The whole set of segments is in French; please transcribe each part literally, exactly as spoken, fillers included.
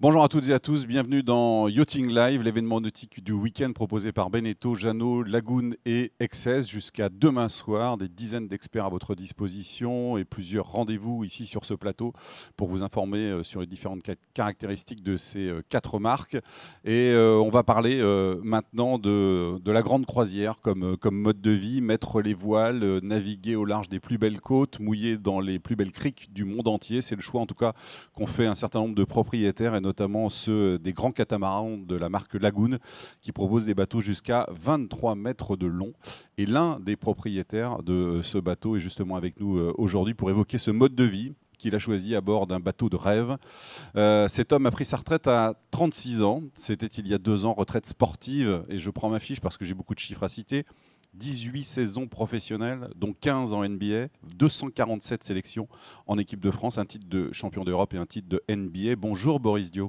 Bonjour à toutes et à tous, bienvenue dans Yachting Live, l'événement nautique du week-end proposé par Beneteau, Jeannot, Lagoon et Excess jusqu'à demain soir. Des dizaines d'experts à votre disposition et plusieurs rendez-vous ici sur ce plateau pour vous informer sur les différentes caractéristiques de ces quatre marques. Et euh, on va parler euh, maintenant de, de la grande croisière comme, comme mode de vie, mettre les voiles, euh, naviguer au large des plus belles côtes, mouiller dans les plus belles criques du monde entier. C'est le choix en tout cas qu'ont fait un certain nombre de propriétaires et notamment ceux des grands catamarans de la marque Lagoon qui proposent des bateaux jusqu'à vingt-trois mètres de long. Et l'un des propriétaires de ce bateau est justement avec nous aujourd'hui pour évoquer ce mode de vie qu'il a choisi à bord d'un bateau de rêve. Euh, cet homme a pris sa retraite à trente-six ans. C'était il y a deux ans, retraite sportive. Et je prends ma fiche parce que j'ai beaucoup de chiffres à citer. dix-huit saisons professionnelles, dont quinze en N B A, deux cent quarante-sept sélections en équipe de France, un titre de champion d'Europe et un titre de N B A. Bonjour Boris Dio.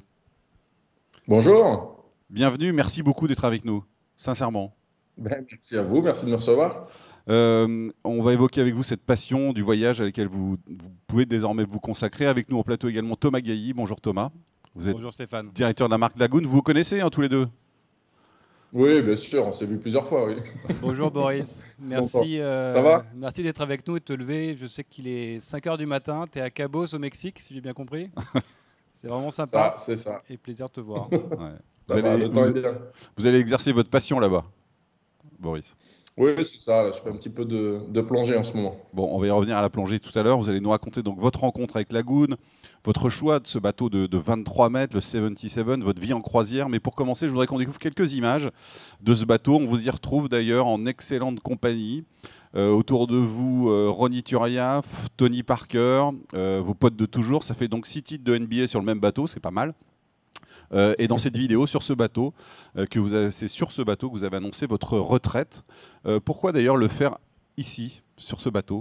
Bonjour. Bienvenue, merci beaucoup d'être avec nous, sincèrement. Ben, merci à vous, merci de me recevoir. Euh, on va évoquer avec vous cette passion du voyage à laquelle vous, vous pouvez désormais vous consacrer. Avec nous au plateau également Thomas Gailly. Bonjour Thomas. Vous êtes Bonjour Stéphane. directeur de la marque Lagoon. Vous vous connaissez hein, tous les deux? Oui, bien sûr, on s'est vu plusieurs fois, oui. Bonjour Boris. Longtemps. Merci, Ça euh, va? merci d'être avec nous et de te lever. Je sais qu'il est cinq heures du matin. Tu es à Cabos au Mexique, si j'ai bien compris. C'est vraiment Ça, sympa c'est ça. et plaisir de te voir. Ouais. Vous, Ça va, allez, le temps vous, est bien. vous allez exercer votre passion là-bas, Boris. Oui, c'est ça, là, je fais un petit peu de, de plongée en ce moment. Bon, on va y revenir à la plongée tout à l'heure. Vous allez nous raconter donc votre rencontre avec Lagoon, votre choix de ce bateau de, de vingt-trois mètres, le soixante-dix-sept, votre vie en croisière. Mais pour commencer, je voudrais qu'on découvre quelques images de ce bateau. On vous y retrouve d'ailleurs en excellente compagnie. Euh, autour de vous, euh, Ronny Turiaf, Tony Parker, euh, vos potes de toujours. Ça fait donc six titres de N B A sur le même bateau, c'est pas mal. Euh, et dans cette vidéo, sur ce bateau, euh, que vous avez, c'est sur ce bateau que vous avez annoncé votre retraite. Euh, pourquoi d'ailleurs le faire ici, sur ce bateau?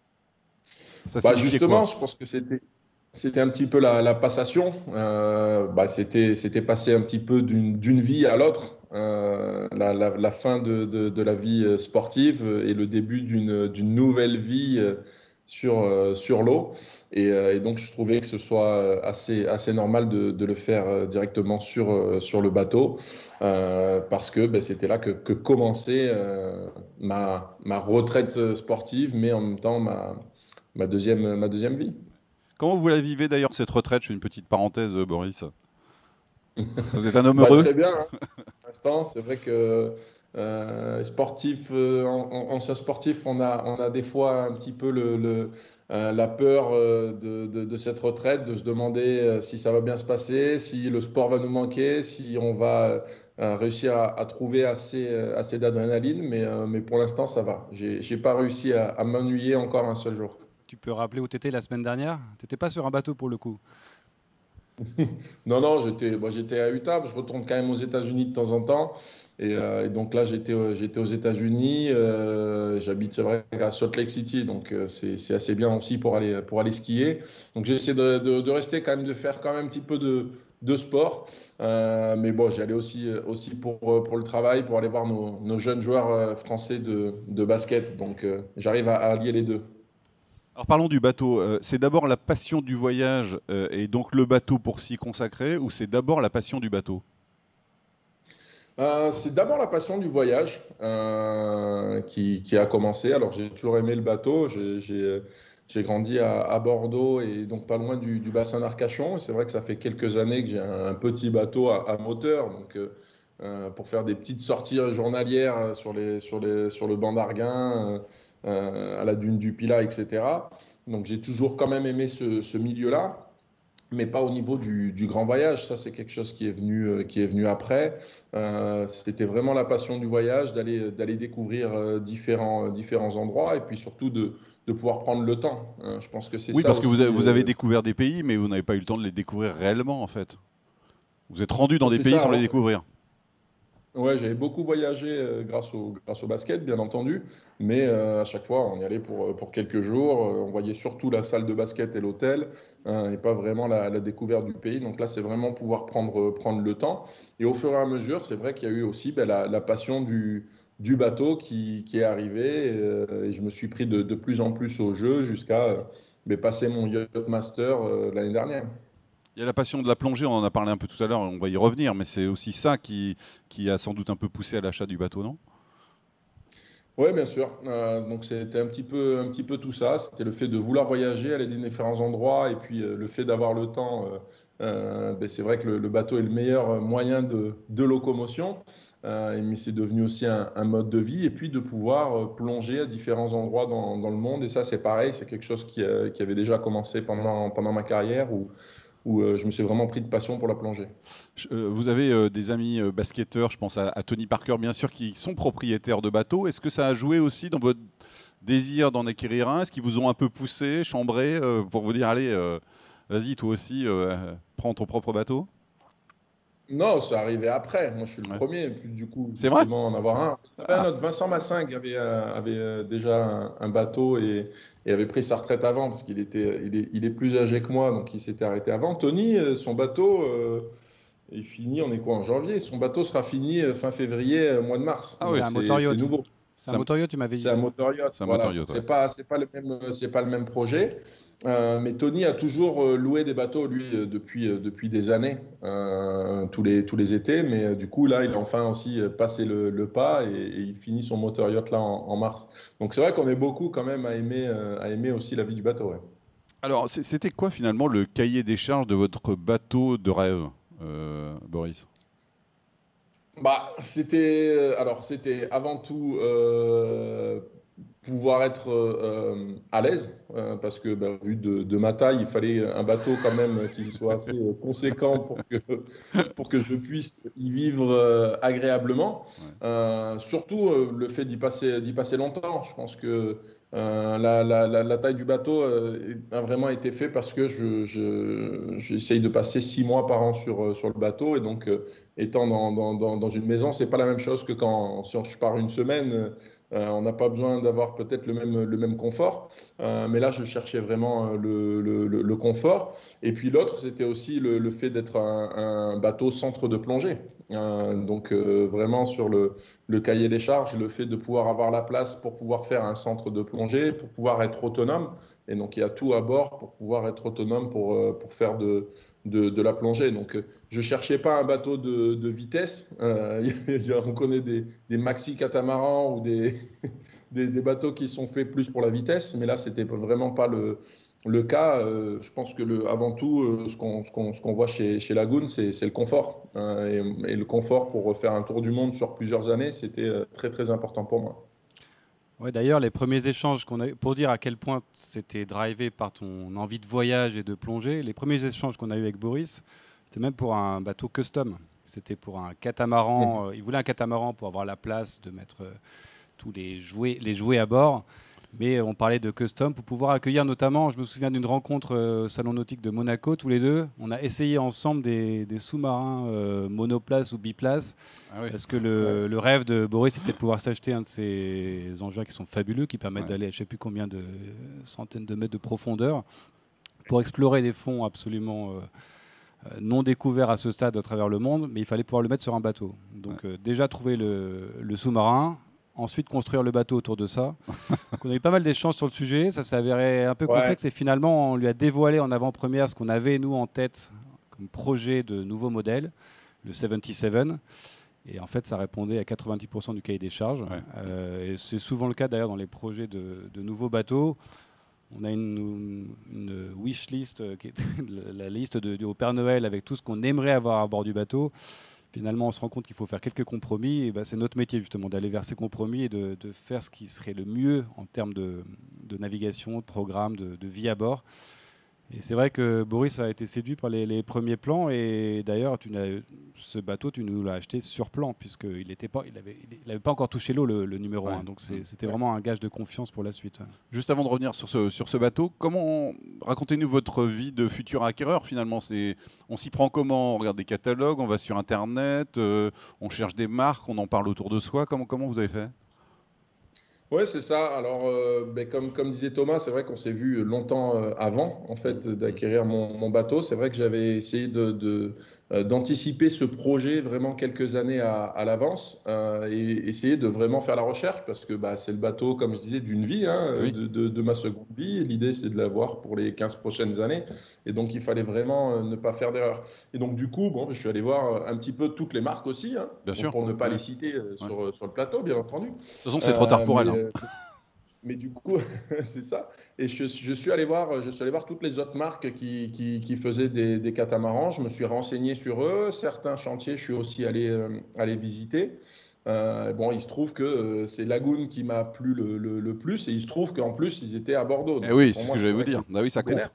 Ça Bah, signifiait quoi? justement, je pense que c'était, c'était un petit peu la, la passation. Euh, bah, c'était, c'était passer un petit peu d'une, d'une vie à l'autre. Euh, la, la- la fin de, de- de la vie euh, sportive et le début d'une, d'une nouvelle vie euh, sur, euh, sur l'eau. Et, euh, et donc, je trouvais que ce soit euh, assez, assez normal de, de le faire euh, directement sur, euh, sur le bateau euh, parce que ben, c'était là que, que commençait euh, ma, ma retraite sportive, mais en même temps ma ma deuxième, ma deuxième vie. Comment vous la vivez d'ailleurs cette retraite? Je fais une petite parenthèse, euh, Boris. Vous êtes un homme Bah, heureux? très bien, hein, pour l'instant. C'est vrai que euh, sportif, euh, en- en- ancien sportif, on a, on a des fois un petit peu le, le, euh, la peur euh, de, de, de cette retraite, de se demander euh, si ça va bien se passer, si le sport va nous manquer, si on va euh, réussir à, à trouver assez, euh, assez d'adrénaline. Mais, euh, mais pour l'instant, ça va. J'ai, j'ai pas réussi à, à m'ennuyer encore un seul jour. Tu peux rappeler où tu étais la semaine dernière? Tu n'étais pas sur un bateau pour le coup. Non, non, j'étais bon, j'étais à Utah. Je retourne quand même aux États-Unis de temps en temps. Et, euh, et donc là, j'étais euh, j'étais aux États-Unis. Euh, j'habite, c'est vrai, à Salt Lake City. Donc euh, c'est c'est assez bien aussi pour aller, pour aller skier. Donc j'essaie de, de, de rester quand même, de faire quand même un petit peu de, de sport. Euh, mais bon, j'y allais aussi, euh, aussi pour, euh, pour le travail, pour aller voir nos, nos jeunes joueurs euh, français de, de basket. Donc euh, j'arrive à, à allier les deux. Alors parlons du bateau. Euh, c'est d'abord la passion du voyage euh, et donc le bateau pour s'y consacrer ou c'est d'abord la passion du bateau? Euh, c'est d'abord la passion du voyage euh, qui, qui a commencé. Alors j'ai toujours aimé le bateau. J'ai j'ai- j'ai grandi à, à Bordeaux et donc pas loin du, du bassin d'Arcachon. Et c'est vrai que ça fait quelques années que j'ai un, un petit bateau à, à moteur. Donc euh, euh, pour faire des petites sorties journalières sur les, sur les, sur le banc d'Arguin, euh, euh, à la dune du Pilat, et cetera. Donc j'ai toujours quand même aimé ce, ce milieu-là, mais pas au niveau du, du grand voyage. Ça, c'est quelque chose qui est venu, euh, qui est venu après. Euh, c'était vraiment la passion du voyage, d'aller, d'aller découvrir euh, différents, euh, différents endroits et puis surtout de, de pouvoir prendre le temps. Hein. Je pense que c'est Oui, ça parce que vous avez, aussi. vous avez Euh, découvert des pays, mais vous n'avez pas eu le temps de les découvrir réellement en fait. Vous êtes rendu dans des c'est pays ça. sans les Alors, découvrir. ouais, j'avais beaucoup voyagé euh, grâce au, grâce au basket, bien entendu, mais euh, à chaque fois, on y allait pour, euh, pour quelques jours. Euh, on voyait surtout la salle de basket et l'hôtel, hein, et pas vraiment la, la découverte du pays. Donc là, c'est vraiment pouvoir prendre, prendre le temps. Et au fur et à mesure, c'est vrai qu'il y a eu aussi ben, la, la passion du, du bateau qui, qui est arrivée. Euh, et je me suis pris de, de plus en plus au jeu jusqu'à euh, ben, passer mon Yacht Master euh, l'année dernière. Il y a la passion de la plongée, on en a parlé un peu tout à l'heure, on va y revenir, mais c'est aussi ça qui, qui a sans doute un peu poussé à l'achat du bateau, non? Oui, bien sûr. Euh, donc c'était un petit peu, un petit peu tout ça. C'était le fait de vouloir voyager, aller dans différents endroits, et puis euh, le fait d'avoir le temps. Euh, euh, ben, c'est vrai que le, le bateau est le meilleur moyen de, de locomotion, euh, mais c'est devenu aussi un, un mode de vie, et puis de pouvoir euh, plonger à différents endroits dans, dans le monde. Et ça, c'est pareil, c'est quelque chose qui, euh, qui avait déjà commencé pendant, pendant ma carrière, où, où euh, je me suis vraiment pris de passion pour la plongée. Je- euh, Vous avez euh, des amis euh, basketteurs, je pense à, à Tony Parker bien sûr, qui sont propriétaires de bateaux. Est-ce que ça a joué aussi dans votre désir d'en acquérir un? Est-ce qu'ils vous ont un peu poussé, chambré euh, pour vous dire, allez, euh, vas-y toi aussi, euh, prends ton propre bateau? Non, c'est arrivé après. Moi, je suis le Ouais. premier, puis, du coup, C'est vrai? justement, en avoir un. Il y avait un Ah, autre, Vincent Massin, qui avait, euh, avait euh, déjà un, un bateau et, et avait pris sa retraite avant, parce qu'il était, il est, il est plus âgé que moi, donc il s'était arrêté avant. Tony, euh, son bateau euh, est fini, on est quoi, en janvier? Son bateau sera fini euh, fin février, euh, mois de mars. ah C'est oui, Donc, un c'est moteur c'est yacht. nouveau. C'est un c'est un, moteur yacht, tu m'avais C'est dit un ça. moteur yacht, c'est un voilà. moteur Donc yacht, ouais. c'est pas, c'est pas le même, c'est pas le même projet. Euh, mais Tony a toujours euh, loué des bateaux, lui, euh, depuis, euh, depuis des années, euh, tous les, tous les étés. Mais euh, du coup, là, il a enfin aussi euh, passé le, le pas et, et il finit son moteur yacht là en, en mars. Donc c'est vrai qu'on est beaucoup quand même à aimer, euh, à aimer aussi la vie du bateau. Ouais. Alors, c'est- c'était quoi finalement le cahier des charges de votre bateau de rêve, euh, Boris? Bah, c'était, euh, alors c'était avant tout euh, pouvoir être euh, à l'aise, euh, parce que bah, vu de, de ma taille, il fallait un bateau quand même qui soit assez euh, conséquent pour que, pour que je puisse y vivre euh, agréablement. Ouais. Euh, surtout euh, le fait d'y passer, d'y passer longtemps. Je pense que euh, la, la, la, la taille du bateau euh, a vraiment été fait parce que je, je, j'essaye de passer six mois par an sur, euh, sur le bateau. Et donc, euh, étant dans, dans, dans, dans une maison, c'est pas la même chose que quand si je pars une semaine. Euh, on n'a pas besoin d'avoir peut-être le même, le même confort, euh, mais là, je cherchais vraiment euh, le, le, le, le confort. Et puis l'autre, c'était aussi le, le fait d'être un, un, bateau centre de plongée. Euh, donc euh, vraiment sur le, le cahier des charges, le fait de pouvoir avoir la place pour pouvoir faire un centre de plongée, pour pouvoir être autonome. Et donc il y a tout à bord pour pouvoir être autonome pour, euh, pour faire de, de, de la plongée. Donc euh, je ne cherchais pas un bateau de, de vitesse. Euh, on connaît des, des maxi catamarans ou des, des, des, bateaux qui sont faits plus pour la vitesse, mais là, ce n'était vraiment pas le, le cas. Euh, je pense que le, avant tout, euh, ce qu'on ce qu'on, ce qu'on voit chez, chez Lagoon, c'est le confort. Euh, et, et le confort pour faire un tour du monde sur plusieurs années, c'était très, très important pour moi. Ouais, d'ailleurs, les premiers échanges qu'on a eu, pour dire à quel point c'était drivé par ton envie de voyage et de plonger, les premiers échanges qu'on a eu avec Boris, c'était même pour un bateau custom. C'était pour un catamaran. Euh, il voulait un catamaran pour avoir la place de mettre euh, tous les jouets, les jouets à bord. Mais on parlait de custom pour pouvoir accueillir notamment, je me souviens d'une rencontre euh, au Salon Nautique de Monaco, tous les deux. On a essayé ensemble des, des sous-marins euh, monoplace ou biplace. Ah oui. Parce que le, le rêve de Boris, c'était de pouvoir s'acheter un de ces engins qui sont fabuleux, qui permettent Ouais. d'aller à je ne sais plus combien de centaines de mètres de profondeur, pour explorer des fonds absolument euh, non découverts à ce stade à travers le monde, mais il fallait pouvoir le mettre sur un bateau. Donc Ouais. euh, déjà trouver le, le sous-marin, ensuite construire le bateau autour de ça. Donc on a eu pas mal d'échanges sur le sujet, ça s'est avéré un peu Ouais. complexe et finalement on lui a dévoilé en avant-première ce qu'on avait nous en tête comme projet de nouveau modèle, le soixante-dix-sept. Et en fait, ça répondait à quatre-vingt-dix pour cent du cahier des charges. Ouais. Euh, et c'est souvent le cas d'ailleurs dans les projets de, de nouveaux bateaux. On a une, une wish list, euh, qui est la liste de, de, au Père Noël avec tout ce qu'on aimerait avoir à bord du bateau. Finalement, on se rend compte qu'il faut faire quelques compromis. Et ben, c'est notre métier justement d'aller vers ces compromis et de, de faire ce qui serait le mieux en termes de, de navigation, de programme, de, de vie à bord. Et c'est vrai que Boris a été séduit par les, les premiers plans. Et d'ailleurs, tu n'as- ce bateau, tu nous l'as acheté sur plan, puisqu'il n'avait pas, il avait, il avait pas encore touché l'eau, le, le numéro Ouais. un. Donc c'est- c'était Ouais. vraiment un gage de confiance pour la suite. Juste avant de revenir sur ce, sur ce bateau, comment racontez-nous votre vie de futur acquéreur finalement? C'est, on s'y prend comment? On regarde des catalogues, on va sur Internet, euh, on cherche des marques, on en parle autour de soi. Comment, comment vous avez fait? Oui, c'est ça. Alors, euh, ben, comme, comme disait Thomas, c'est vrai qu'on s'est vu longtemps euh, avant, en fait, d'acquérir mon, mon bateau. C'est vrai que j'avais essayé de, de, euh, d'anticiper ce projet vraiment quelques années à, à l'avance euh, et essayer de vraiment faire la recherche parce que bah, c'est le bateau, comme je disais, d'une vie, hein, Oui. de, de, de ma seconde vie. L'idée, c'est de l'avoir pour les quinze prochaines années. Et donc, il fallait vraiment euh, ne pas faire d'erreur. Et donc, du coup, bon, je suis allé voir un petit peu toutes les marques aussi, hein, Bien sûr. pour ne pas Ouais. les citer euh, Ouais. sur, sur le plateau, bien entendu. De toute façon, c'est trop tard pour Euh, elle. mais, Hein. euh, mais du coup, c'est ça. Et je, je suis allé voir, je suis allé voir toutes les autres marques qui, qui, qui faisaient des, des catamarans. Je me suis renseigné sur eux. Certains chantiers, je suis aussi allé, euh, allé visiter. Euh, bon, il se trouve que euh, c'est Lagoon qui m'a plu le, le, le plus. Et il se trouve qu'en plus, ils étaient à Bordeaux. Eh Donc oui, pour c'est ce moi, que c'est j'allais vous vrai que dire. c'est Bah oui, ça compte.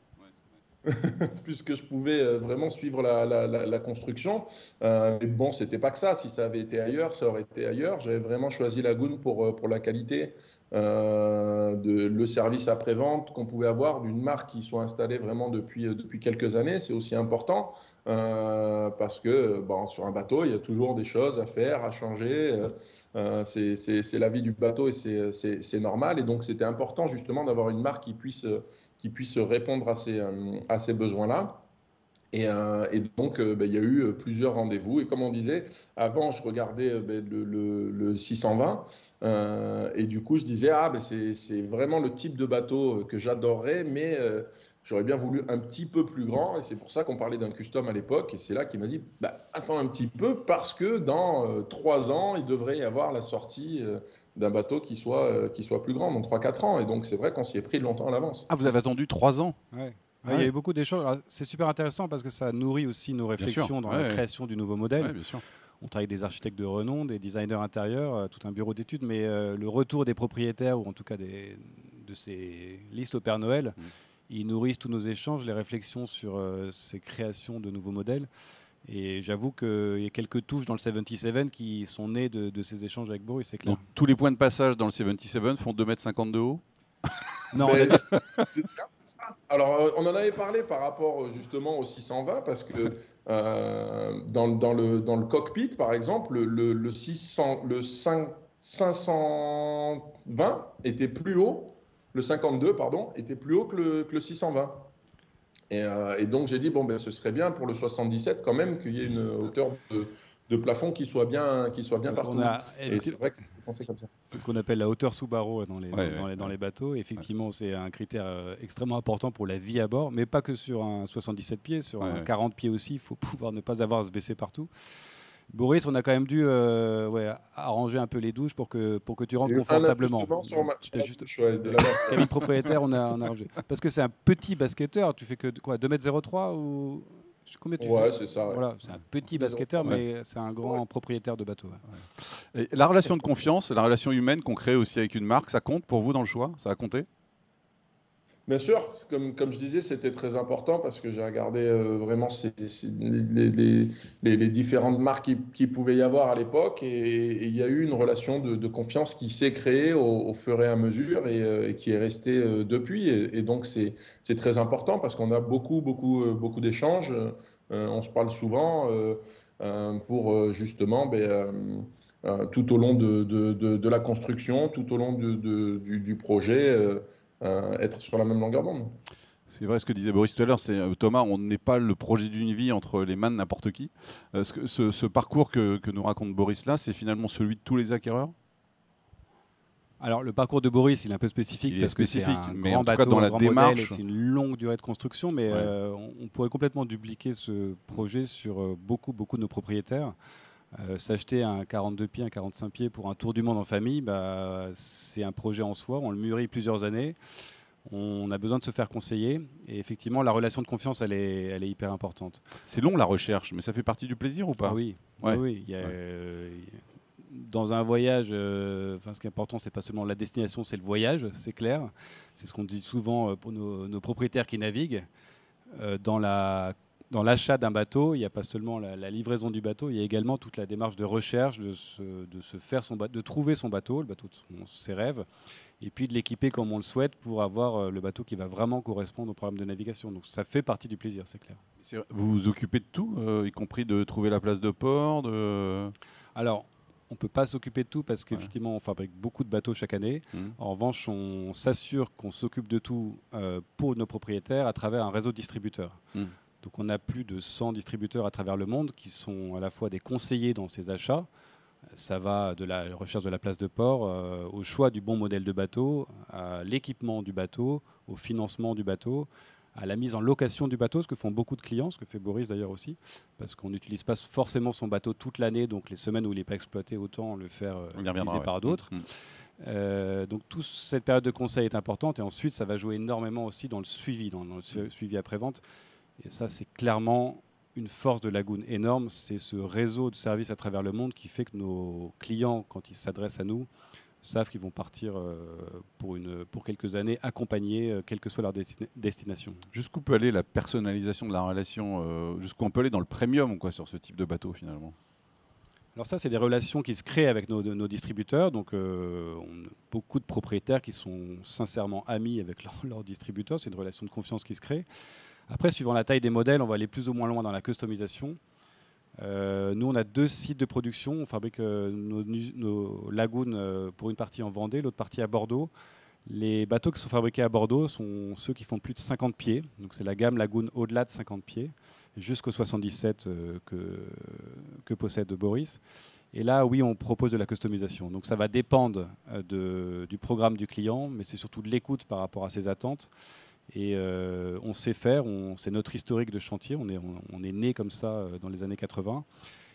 puisque je pouvais euh, vraiment suivre la, la, la, la construction. Euh, mais bon, c'était pas que ça. Si ça avait été ailleurs, ça aurait été ailleurs. J'avais vraiment choisi Lagoon pour, euh, pour la qualité, euh, de, le service après-vente qu'on pouvait avoir d'une marque qui soit installée vraiment depuis, euh, depuis quelques années. C'est aussi important euh, parce que bon, sur un bateau, il y a toujours des choses à faire, à changer. Euh, c'est, c'est, c'est la vie du bateau et c'est, c'est, c'est normal. Et donc, c'était important justement d'avoir une marque qui puisse, qui puisse répondre à ces, à ces besoins-là. Et, euh, et donc, euh, ben, il y a eu plusieurs rendez-vous. Et comme on disait, avant, je regardais ben, le, le, le six cent vingt. Euh, et du coup, je disais, ah, ben, c'est, c'est vraiment le type de bateau que j'adorerais, mais euh, j'aurais bien voulu un petit peu plus grand. Et c'est pour ça qu'on parlait d'un custom à l'époque. Et c'est là qu'il m'a dit, bah, attends un petit peu, parce que dans euh, trois ans, il devrait y avoir la sortie euh, d'un bateau qui soit, euh, qui soit plus grand, dans trois quatre ans. Et donc, c'est vrai qu'on s'y est pris longtemps à l'avance. Ah, vous avez attendu trois ans. Ouais. Ah ouais, il y a ouais. eu beaucoup d'échanges. Alors, c'est super intéressant parce que ça nourrit aussi nos réflexions dans Ouais, la ouais. création du nouveau modèle. Ouais, bien sûr. On travaille avec des architectes de renom, des designers intérieurs, euh, tout un bureau d'études, mais euh, le retour des propriétaires, ou en tout cas des, de ces listes au Père Noël, Mm. ils nourrissent tous nos échanges, les réflexions sur euh, ces créations de nouveaux modèles. Et j'avoue qu'il y a quelques touches dans le soixante-dix-sept qui sont nées de, de ces échanges avec Boris, c'est clair. Donc, tous les points de passage dans le soixante-dix-sept font deux mètres cinquante de haut. Non, on a Ben, dit- c'est bien ça. Alors, euh, on en avait parlé par rapport euh, justement au six cent vingt, parce que euh, dans, le- dans le, dans le cockpit, par exemple, le, le six cents, le cinq- cinq cent vingt était plus haut, le cinquante-deux, pardon, était plus haut que le, que le six cent vingt. Et, euh, et donc, j'ai dit, bon, ben, ce serait bien pour le soixante-dix-sept quand même qu'il y ait une hauteur de, de plafond qui soit bien, qui soit bien on partout. a, Et c'est vrai que c'est pensé comme ça. c'est ce qu'on appelle la hauteur sous barreau dans les, Ouais, dans, ouais, les, dans ouais. les bateaux. Effectivement, c'est un critère euh, extrêmement important pour la vie à bord, mais pas que sur un soixante-dix-sept pieds, sur Ouais, un ouais. quarante pieds aussi. Il faut pouvoir ne pas avoir à se baisser partout. Boris, on a quand même dû euh, ouais, arranger un peu les douches pour que, pour que tu rentres J'ai eu un confortablement. ajustement sur ma, sur T'as la juste- douche, ouais, de la mer. Cabine propriétaire, on a, on a arrangé. Parce que c'est un petit basketteur. Tu fais que quoi, deux mètres zéro trois ou je sais combien tu Ouais, fais c'est ça. Ouais. Voilà, c'est un petit deux basketteur, zéro mais c'est un grand Ouais. propriétaire de bateau. ouais. Et la relation de confiance, la relation humaine qu'on crée aussi avec une marque, ça compte pour vous dans le choix? Ça a compté? Bien sûr, c'est comme, comme je disais, c'était très important parce que j'ai regardé euh, vraiment ces- ces- les, les- les- les différentes marques qui, qui pouvaient y avoir à l'époque et, et il y a eu une relation de, de confiance qui s'est créée au, au fur et à mesure et, euh, et qui est restée euh, depuis. Et, et donc, c'est, c'est très important parce qu'on a beaucoup, beaucoup, euh, beaucoup d'échanges. Euh, on se parle souvent euh, euh, pour euh, justement ben, euh, euh, tout au long de, de- de- de la construction, tout au long de- de- du, du projet. euh, euh, être sur la même longueur d'onde. C'est vrai ce que disait Boris tout à l'heure, c'est euh, Thomas, on n'est pas le projet d'une vie entre les mains de n'importe qui. Euh, ce, que- ce- ce parcours que, que nous raconte Boris là, c'est finalement celui de tous les acquéreurs? Alors, le parcours de Boris, il est un peu spécifique Il est parce que spécifique, c'est un mais grand en tout cas, bateau, dans un la grand démarche- modèle, et c'est une longue durée de construction, mais Ouais. euh, on, on pourrait complètement dupliquer ce projet sur euh, beaucoup, beaucoup de nos propriétaires. Euh, S'acheter un quarante-deux pieds, un quarante-cinq pieds pour un tour du monde en famille, bah, c'est un projet en soi. On le mûrit plusieurs années. On a besoin de se faire conseiller. Et effectivement, la relation de confiance, elle est, elle est hyper importante. C'est long la recherche, mais ça fait partie du plaisir ou pas? Ah oui, Ouais. oui, oui. Il y a, Ouais. euh, dans un voyage, euh, enfin, ce qui est important, c'est pas seulement la destination, c'est le voyage, c'est clair. C'est ce qu'on dit souvent euh, pour nos, nos propriétaires qui naviguent. Euh, dans la dans l'achat d'un bateau, il n'y a pas seulement la, la livraison du bateau, il y a également toute la démarche de recherche, de se, de se faire son bateau, de trouver son bateau, le bateau de son- ses rêves, et puis de l'équiper comme on le souhaite pour avoir euh, le bateau qui va vraiment correspondre au programme de navigation. Donc ça fait partie du plaisir, c'est clair. C'est- Vous vous occupez de tout, euh, y compris de trouver la place de port, de... Alors, on ne peut pas s'occuper de tout parce qu'effectivement, on fabrique beaucoup de bateaux chaque année. Mhm. En revanche, on s'assure qu'on s'occupe de tout euh, pour nos propriétaires à travers un réseau de distributeurs. Mhm. Donc on a plus de cent distributeurs à travers le monde qui sont à la fois des conseillers dans ces achats. Ça va de la recherche de la place de port euh, au choix du bon modèle de bateau, à l'équipement du bateau, au financement du bateau, à la mise en location du bateau, ce que font beaucoup de clients, ce que fait Boris d'ailleurs aussi, parce qu'on n'utilise pas forcément son bateau toute l'année, donc les semaines où il n'est pas exploité, autant le faire euh, utiliser ouais. par d'autres. Mmh. Euh, donc toute cette période de conseil est importante, et ensuite ça va jouer énormément aussi dans le suivi, dans le su- suivi après-vente. Et ça, c'est clairement une force de Lagoon énorme, c'est ce réseau de services à travers le monde qui fait que nos clients, quand ils s'adressent à nous, savent qu'ils vont partir euh, pour, une, pour quelques années accompagnés, euh, quelle que soit leur desti- destination. Jusqu'où peut aller la personnalisation de la relation, euh, jusqu'où on peut aller dans le premium quoi, sur ce type de bateau finalement? Alors ça, c'est des relations qui se créent avec nos, nos distributeurs. Donc, euh, on a beaucoup de propriétaires qui sont sincèrement amis avec leurs leur distributeurs. C'est une relation de confiance qui se crée. Après, suivant la taille des modèles, on va aller plus ou moins loin dans la customisation. Euh, nous, on a deux sites de production. On fabrique euh, nos, nos Lagoon euh, pour une partie en Vendée, l'autre partie à Bordeaux. Les bateaux qui sont fabriqués à Bordeaux sont ceux qui font plus de cinquante pieds. Donc, c'est la gamme Lagoon au-delà de cinquante pieds, jusqu'au soixante-dix-sept euh, que, que possède Boris. Et là, oui, on propose de la customisation. Donc, ça va dépendre euh, de, du programme du client, mais c'est surtout de l'écoute par rapport à ses attentes. Et euh, on sait faire, on, c'est notre historique de chantier, on est, on, on est né comme ça euh, dans les années quatre-vingts,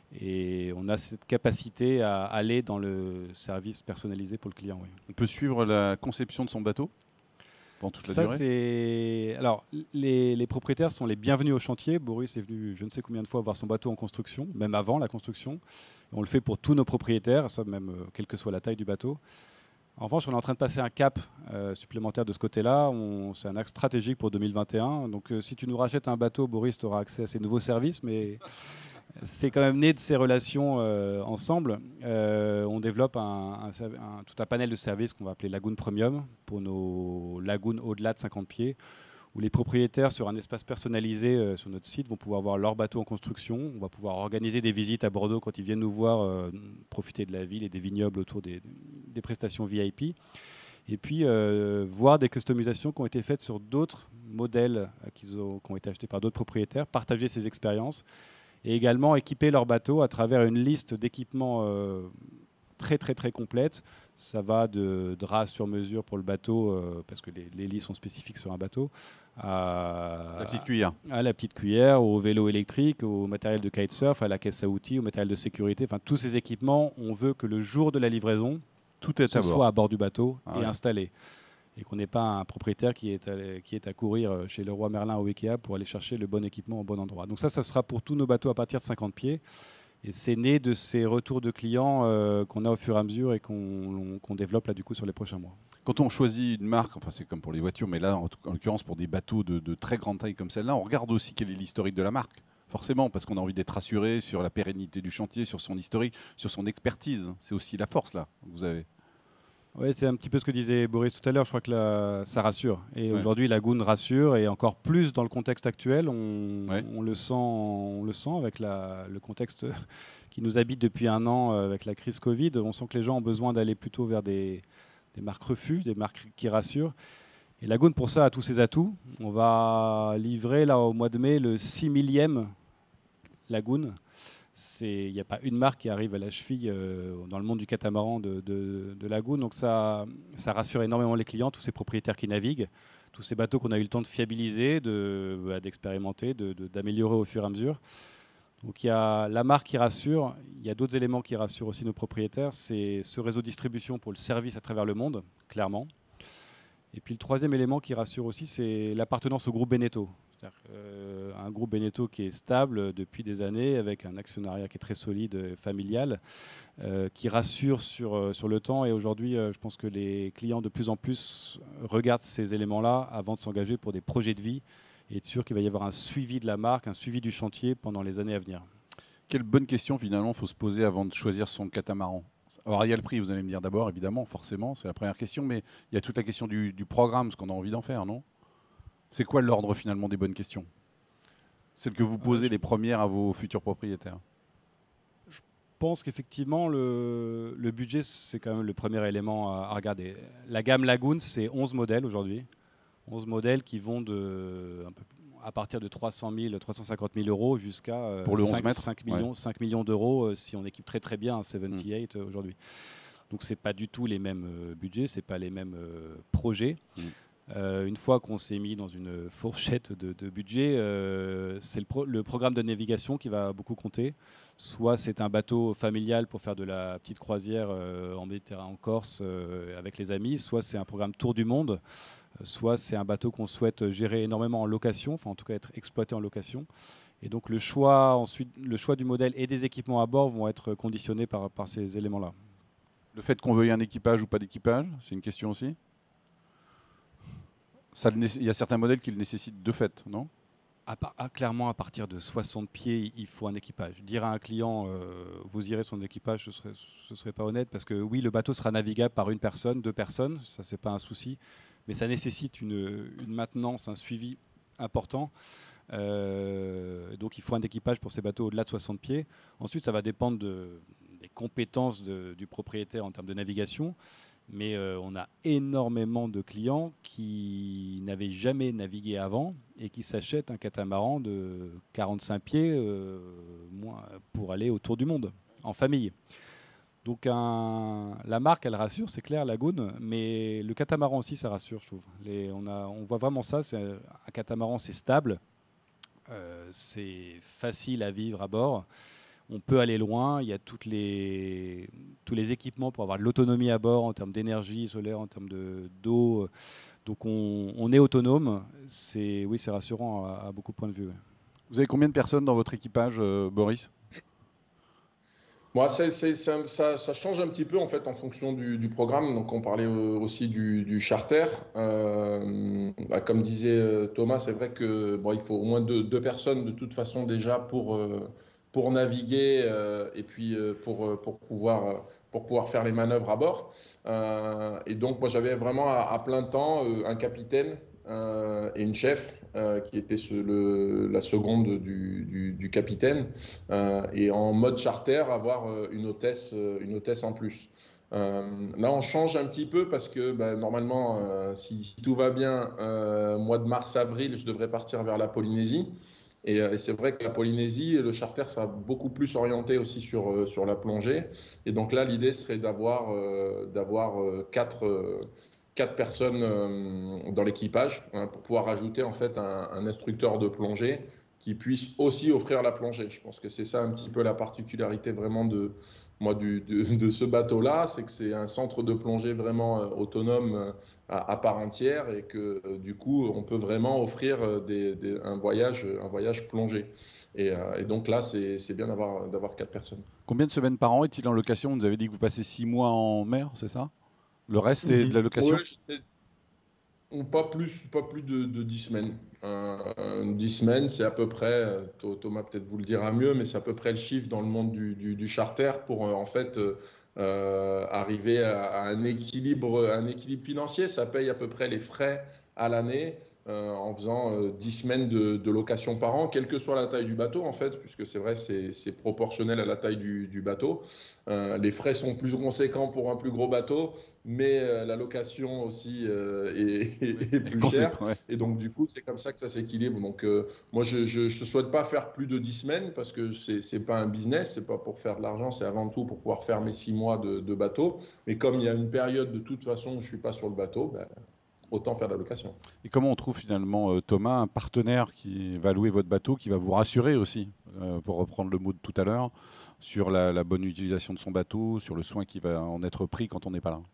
et on a cette capacité à aller dans le service personnalisé pour le client. Oui. On peut suivre la conception de son bateau pendant toute la Ça, durée? c'est... Alors, les, les propriétaires sont les bienvenus au chantier. Boris est venu je ne sais combien de fois voir son bateau en construction, même avant la construction. On le fait pour tous nos propriétaires, ça même euh, quelle que soit la taille du bateau. En revanche, on est en train de passer un cap euh, supplémentaire de ce côté-là. On, c'est un axe stratégique pour deux mille vingt et un. Donc, euh, si tu nous rachètes un bateau, Boris, tu auras accès à ces nouveaux services. Mais c'est quand même né de ces relations euh, ensemble. Euh, on développe un, un, un, tout un panel de services qu'on va appeler Lagoon Premium pour nos lagoons au-delà de cinquante pieds, où les propriétaires, sur un espace personnalisé euh, sur notre site, vont pouvoir voir leur bateau en construction. On va pouvoir organiser des visites à Bordeaux quand ils viennent nous voir, euh, profiter de la ville et des vignobles autour des, des prestations V I P. Et puis, euh, voir des customisations qui ont été faites sur d'autres modèles euh, qui, ont, qui ont été achetés par d'autres propriétaires, partager ces expériences et également équiper leur bateau à travers une liste d'équipements euh, très très très complète. Ça va de draps sur mesure pour le bateau, euh, parce que les, les lits sont spécifiques sur un bateau, à la petite cuillère, à la petite cuillère, au vélo électrique, au matériel de kitesurf, à la caisse à outils, au matériel de sécurité. Enfin, tous ces équipements, on veut que le jour de la livraison, tout est ce à bord. soit à bord du bateau Ah et ouais. installé. Et qu'on n'ait pas un propriétaire qui est, à, qui est à courir chez Leroy Merlin ou Ikea pour aller chercher le bon équipement au bon endroit. Donc ça, ça sera pour tous nos bateaux à partir de cinquante pieds. Et c'est né de ces retours de clients euh, qu'on a au fur et à mesure et qu'on, qu'on développe là du coup sur les prochains mois. Quand on choisit une marque, enfin c'est comme pour les voitures, mais là en, en l'occurrence pour des bateaux de, de très grande taille comme celle-là, on regarde aussi quel est l'historique de la marque. Forcément, parce qu'on a envie d'être rassuré sur la pérennité du chantier, sur son historique, sur son expertise. C'est aussi la force là que vous avez. Oui, c'est un petit peu ce que disait Boris tout à l'heure. Je crois que la, ça rassure. Et ouais. aujourd'hui, Lagoon rassure, et encore plus dans le contexte actuel. On, ouais. on, le, sent, on le sent avec la, le contexte qui nous habite depuis un an avec la crise Covid. On sent que les gens ont besoin d'aller plutôt vers des, des marques refuges, des marques qui rassurent. Et Lagoon, pour ça, a tous ses atouts. On va livrer là au mois de mai le six millième Lagoon. Il n'y a pas une marque qui arrive à la cheville euh, dans le monde du catamaran de, de, de Lagoon. Donc ça, ça rassure énormément les clients, tous ces propriétaires qui naviguent, tous ces bateaux qu'on a eu le temps de fiabiliser, de, bah, d'expérimenter, de, de, d'améliorer au fur et à mesure. Donc il y a la marque qui rassure, il y a d'autres éléments qui rassurent aussi nos propriétaires. C'est ce réseau de distribution pour le service à travers le monde, clairement. Et puis le troisième élément qui rassure aussi, c'est l'appartenance au groupe Beneteau. Euh, un groupe Beneteau qui est stable depuis des années, avec un actionnariat qui est très solide, familial, euh, qui rassure sur, euh, sur le temps. Et aujourd'hui, euh, je pense que les clients de plus en plus regardent ces éléments-là avant de s'engager pour des projets de vie et être sûr qu'il va y avoir un suivi de la marque, un suivi du chantier pendant les années à venir. Quelle bonne question finalement il faut se poser avant de choisir son catamaran? Alors il y a le prix, vous allez me dire d'abord, évidemment, forcément, c'est la première question, mais il y a toute la question du, du programme, ce qu'on a envie d'en faire, non? C'est quoi l'ordre finalement des bonnes questions? Celles que vous posez euh, je... les premières à vos futurs propriétaires. Je pense qu'effectivement, le, le budget, c'est quand même le premier élément à, à regarder. La gamme Lagoon, c'est onze modèles aujourd'hui. onze modèles qui vont de, un peu, à partir de trois cent mille, trois cent cinquante mille euros jusqu'à euh, Pour le onze cinq, mètres, cinq millions, ouais. cinq millions d'euros euh, si on équipe très très bien un soixante-dix-huit Mm. euh, aujourd'hui. Donc c'est pas du tout les mêmes euh, budgets, c'est pas les mêmes euh, projets. Mm. Euh, une fois qu'on s'est mis dans une fourchette de, de budget, euh, c'est le, pro le programme de navigation qui va beaucoup compter. Soit c'est un bateau familial pour faire de la petite croisière euh, en Méditerranée, en Corse, euh, avec les amis, soit c'est un programme tour du monde, euh, soit c'est un bateau qu'on souhaite gérer énormément en location, enfin en tout cas être exploité en location. Et donc le choix, ensuite, le choix du modèle et des équipements à bord vont être conditionnés par, par ces éléments-là. Le fait qu'on veuille un équipage ou pas d'équipage, c'est une question aussi. Ça, il y a certains modèles qui le nécessitent de fait, non? À par, à, clairement, à partir de soixante pieds, il faut un équipage. Dire à un client, euh, vous irez son équipage, ce serait, ce serait pas honnête, parce que oui, le bateau sera navigable par une personne, deux personnes, ça c'est pas un souci, mais ça nécessite une, une maintenance, un suivi important. Euh, donc il faut un équipage pour ces bateaux au-delà de soixante pieds. Ensuite, ça va dépendre de, des compétences de, du propriétaire en termes de navigation. Mais euh, on a énormément de clients qui n'avaient jamais navigué avant et qui s'achètent un catamaran de quarante-cinq pieds euh, pour aller autour du monde, en famille. Donc un, la marque, elle rassure, c'est clair, Lagoon, mais le catamaran aussi, ça rassure, je trouve. Les, on, a, on voit vraiment ça, c'est un catamaran, c'est stable, euh, c'est facile à vivre à bord. On peut aller loin, il y a toutes les, tous les équipements pour avoir de l'autonomie à bord en termes d'énergie solaire, en termes d'eau. Donc on, on est autonome. C'est, oui, c'est rassurant à, à beaucoup de points de vue. Ouais. Vous avez combien de personnes dans votre équipage, euh, Boris? Moi, c'est, c'est, c'est, ça, ça change un petit peu en fait en fonction du, du programme. Donc, on parlait aussi du, du charter. Euh, bah, comme disait Thomas, c'est vrai que bon, il faut au moins deux, deux personnes de toute façon déjà pour euh, pour naviguer euh, et puis euh, pour pour pouvoir pour pouvoir faire les manœuvres à bord. Euh, et donc, moi, j'avais vraiment à, à plein temps euh, un capitaine euh, et une chef euh, qui était ce, le, la seconde du, du, du capitaine. Euh, et en mode charter, avoir euh, une hôtesse, euh, une hôtesse en plus. Euh, là, on change un petit peu parce que bah, normalement, euh, si, si tout va bien, euh, mois de mars-avril, je devrais partir vers la Polynésie. Et, euh, et c'est vrai que la Polynésie, le charter sera beaucoup plus orienté aussi sur, euh, sur la plongée. Et donc là, l'idée serait d'avoir euh, d'avoir euh, quatre, euh, quatre personnes euh, dans l'équipage hein, pour pouvoir ajouter en fait un, un instructeur de plongée qui puisse aussi offrir la plongée. Je pense que c'est ça un petit peu la particularité vraiment de, moi, du, de, de ce bateau-là, c'est que c'est un centre de plongée vraiment euh, autonome euh, à, à part entière et que euh, du coup, on peut vraiment offrir euh, des, des, un, voyage, un voyage plongé. Et, euh, et donc là, c'est bien d'avoir d'avoir quatre personnes. Combien de semaines par an est-il en location? Vous avez dit que vous passez six mois en mer, c'est ça? Le reste, c'est de la location? Oui, pas plus, pas plus de, de dix semaines. Euh, dix semaines, c'est à peu près, Thomas peut-être vous le dira mieux, mais c'est à peu près le chiffre dans le monde du, du, du charter pour euh, en fait euh, arriver à, à un équilibre, un équilibre financier. Ça paye à peu près les frais à l'année euh, en faisant euh, dix semaines de, de location par an, quelle que soit la taille du bateau en fait, puisque c'est vrai, c'est proportionnel à la taille du, du bateau. Euh, les frais sont plus conséquents pour un plus gros bateau, mais euh, la location aussi euh, est, est, est plus chère. Ouais. Et donc, du coup, c'est comme ça que ça s'équilibre. Donc, euh, moi, je ne souhaite pas faire plus de dix semaines parce que ce n'est pas un business, ce n'est pas pour faire de l'argent, c'est avant tout pour pouvoir faire mes six mois de, de bateau. Mais comme il y a une période de toute façon où je ne suis pas sur le bateau, ben, autant faire de la location. Et comment on trouve finalement, euh, Thomas, un partenaire qui va louer votre bateau, qui va vous rassurer aussi, euh, pour reprendre le mot de tout à l'heure, sur la, la bonne utilisation de son bateau, sur le soin qui va en être pris quand on n'est pas là?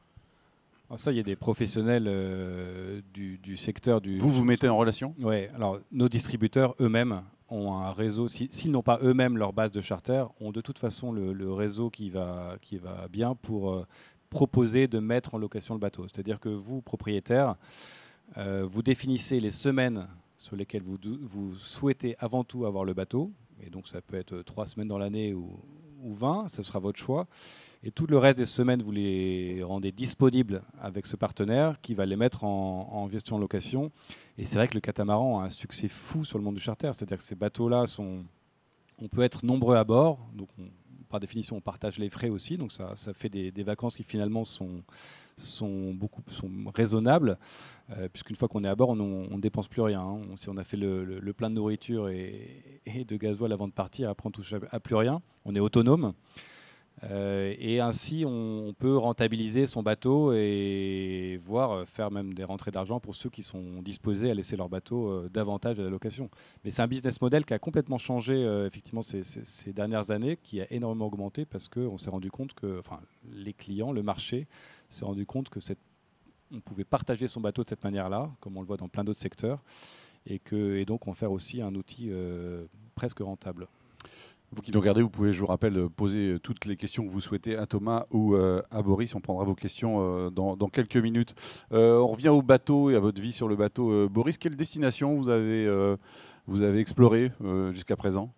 Alors ça, il y a des professionnels euh, du, du secteur du... Vous vous mettez en relation? Oui, alors nos distributeurs eux-mêmes ont un réseau, s'ils si, n'ont pas eux-mêmes leur base de charter, ont de toute façon le, le réseau qui va, qui va bien pour euh, proposer de mettre en location le bateau. C'est-à-dire que vous, propriétaire, euh, vous définissez les semaines sur lesquelles vous, vous souhaitez avant tout avoir le bateau, et donc ça peut être trois semaines dans l'année ou, ou vingt, ce sera votre choix. Et tout le reste des semaines, vous les rendez disponibles avec ce partenaire qui va les mettre en, en gestion de location. Et c'est vrai que le catamaran a un succès fou sur le monde du charter. C'est-à-dire que ces bateaux-là, sont, on peut être nombreux à bord. Donc on, par définition, on partage les frais aussi, donc ça, ça fait des, des vacances qui finalement sont, sont, beaucoup, sont raisonnables, euh, puisqu'une fois qu'on est à bord, on ne dépense plus rien. Hein. On, si on a fait le, le, le plein de nourriture et, et de gasoil avant de partir, après on ne touche à, à plus rien, on est autonome. Euh, et ainsi, on, on peut rentabiliser son bateau et voire faire même des rentrées d'argent pour ceux qui sont disposés à laisser leur bateau euh, davantage à la location. Mais c'est un business model qui a complètement changé euh, effectivement ces, ces, ces dernières années, qui a énormément augmenté parce qu'on s'est rendu compte que, enfin, les clients, le marché s'est rendu compte que cette, on pouvait partager son bateau de cette manière-là, comme on le voit dans plein d'autres secteurs, et, que, et donc en faire aussi un outil euh, presque rentable. Vous qui nous regardez, vous pouvez, je vous rappelle, poser toutes les questions que vous souhaitez à Thomas ou euh, à Boris. On prendra vos questions euh, dans, dans quelques minutes. Euh, on revient au bateau et à votre vie sur le bateau. Euh, Boris, quelle destination vous avez, euh, vous avez exploré euh, jusqu'à présent?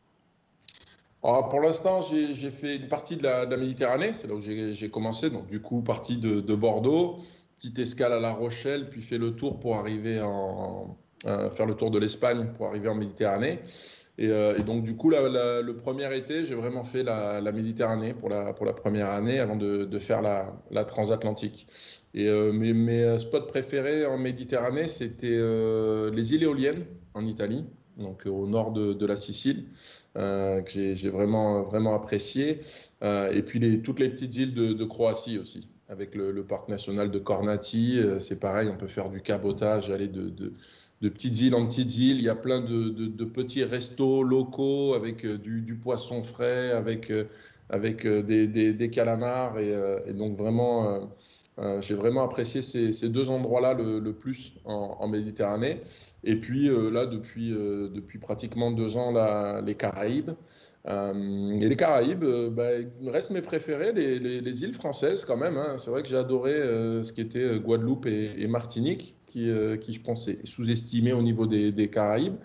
Alors, pour l'instant, j'ai fait une partie de la, de la Méditerranée. C'est là où j'ai commencé. Donc, du coup, partie de, de Bordeaux, petite escale à La Rochelle, puis fait le tour pour arriver en, euh, faire le tour de l'Espagne pour arriver en Méditerranée. Et, euh, et donc, du coup, la, la, le premier été, j'ai vraiment fait la, la Méditerranée pour la, pour la première année avant de, de faire la, la transatlantique. Et euh, mes, mes spots préférés en Méditerranée, c'était euh, les îles éoliennes en Italie, donc au nord de, de la Sicile, euh, que j'ai vraiment, vraiment apprécié. Euh, et puis les, toutes les petites îles de, de Croatie aussi, avec le, le parc national de Kornati. Euh, c'est pareil, on peut faire du cabotage, aller de, de de petites îles en petites îles. Il y a plein de, de, de petits restos locaux avec euh, du, du poisson frais, avec, euh, avec euh, des, des, des calamars. Et, euh, et donc vraiment, euh, euh, j'ai vraiment apprécié ces, ces deux endroits-là le, le plus en, en Méditerranée. Et puis euh, là, depuis, euh, depuis pratiquement deux ans, là, les Caraïbes. Euh, et les Caraïbes euh, bah, restent mes préférés, les, les, les îles françaises quand même. Hein. C'est vrai que j'ai adoré euh, ce qui était Guadeloupe et, et Martinique, qui, euh, qui je pense est sous-estimé au niveau des, des Caraïbes,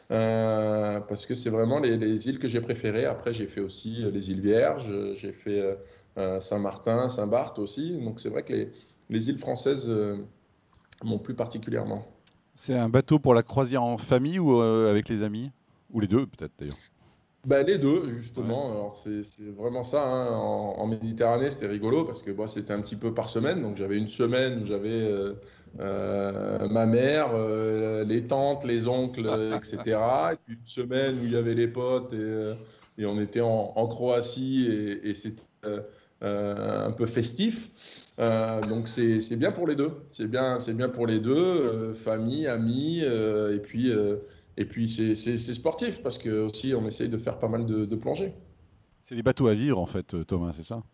euh, parce que c'est vraiment les, les îles que j'ai préférées. Après, j'ai fait aussi les îles Vierges, j'ai fait euh, Saint-Martin, Saint-Barth aussi. Donc c'est vrai que les, les îles françaises euh, m'ont plu particulièrement. C'est un bateau pour la croisière en famille ou euh, avec les amis? Ou les deux peut-être d'ailleurs? Ben, les deux, justement. Ouais. Alors, c'est c'est vraiment ça. Hein. En, en Méditerranée, c'était rigolo parce que bon, c'était un petit peu par semaine. Donc, j'avais une semaine où j'avais euh, euh, ma mère, euh, les tantes, les oncles, euh, et cetera. Et puis une semaine où il y avait les potes et, euh, et on était en, en Croatie et, et c'était euh, euh, un peu festif. Euh, donc, c'est c'est bien pour les deux. C'est bien, c'est bien pour les deux, euh, famille, amis, euh, et puis. euh, et puis, c'est c'est- c'est sportif parce que aussi on essaye de faire pas mal de, de plongées. C'est des bateaux à vivre en fait, Thomas, c'est ça?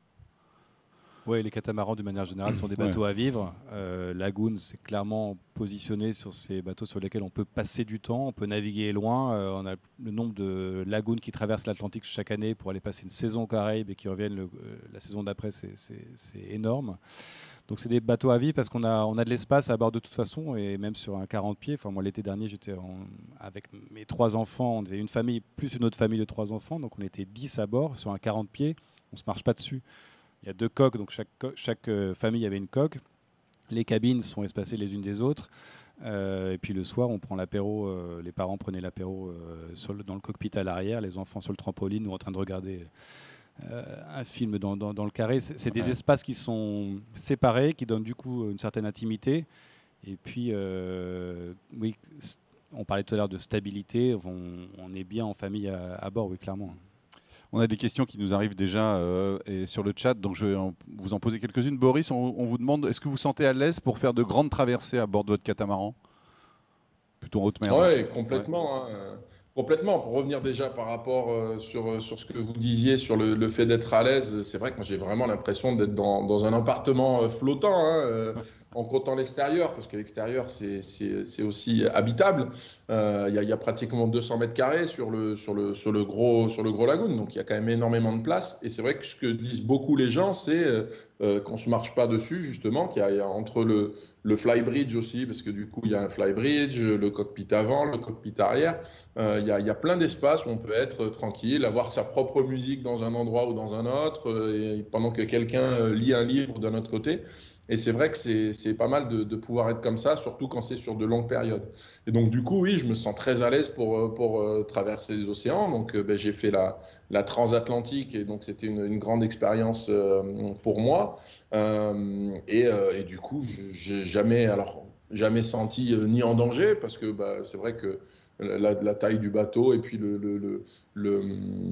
Oui, les catamarans, de manière générale, sont des bateaux Ouais. à vivre. Euh, Lagoon, c'est clairement positionné sur ces bateaux sur lesquels on peut passer du temps, on peut naviguer loin. Euh, on a le nombre de lagoons qui traversent l'Atlantique chaque année pour aller passer une saison aux Caraïbes et qui reviennent le- euh, la saison d'après, c'est c'est- c'est énorme. Donc c'est des bateaux à vivre parce qu'on a, on a de l'espace à bord de toute façon, et même sur un quarante pieds. Enfin, moi, l'été dernier, j'étais en- avec mes trois enfants. On était une famille plus une autre famille de trois enfants, donc on était dix à bord sur un quarante pieds. On ne se marche pas dessus. Il y a deux coques, donc chaque, co- chaque euh, famille avait une coque. Les cabines sont espacées les unes des autres. Euh, et puis le soir, on prend l'apéro. Euh, les parents prenaient l'apéro euh, sur le- dans le cockpit à l'arrière, les enfants sur le trampoline ou en train de regarder euh, un film dans, dans- dans le carré. C'est c'est des Ouais. espaces qui sont séparés, qui donnent du coup une certaine intimité. Et puis, euh, oui, c- on parlait tout à l'heure de stabilité. On, on est bien en famille à, à bord, oui, clairement. On a des questions qui nous arrivent déjà euh, et sur le chat, donc je vais en- vous en poser quelques-unes. Boris, on, on vous demande, est-ce que vous vous sentez à l'aise pour faire de grandes traversées à bord de votre catamaran? Plutôt en haute mer, donc. Oui, Ouais. complètement. Hein. Euh, Complètement. Pour revenir déjà par rapport euh, sur, sur ce que vous disiez sur le, le fait d'être à l'aise, c'est vrai que moi j'ai vraiment l'impression d'être dans, dans un appartement euh, flottant, hein, euh, en comptant l'extérieur, parce que l'extérieur c'est c'est- c'est aussi habitable. Euh, Il y a, il y a pratiquement deux cents mètres carrés sur le, sur le, sur le gros, sur le gros lagoon, donc il y a quand même énormément de place. Et c'est vrai que ce que disent beaucoup les gens, c'est euh, euh, qu'on ne se marche pas dessus, justement, qu'il y a, il y a entre le le flybridge aussi, parce que du coup, il y a un flybridge, le cockpit avant, le cockpit arrière. Euh, il y a, il y a plein d'espaces où on peut être tranquille, avoir sa propre musique dans un endroit ou dans un autre, euh, et pendant que quelqu'un euh, lit un livre d'un autre côté. Et c'est vrai que c'est pas mal de, de pouvoir être comme ça, surtout quand c'est sur de longues périodes. Et donc, du coup, oui, je me sens très à l'aise pour, pour euh, traverser les océans. Donc, euh, ben, j'ai fait la, la transatlantique et donc c'était une, une grande expérience euh, pour moi. Euh, et, euh, et du coup, j'ai jamais, alors, jamais senti euh, ni en danger parce que bah, c'est vrai que la, la, taille du bateau et puis le, le, le, le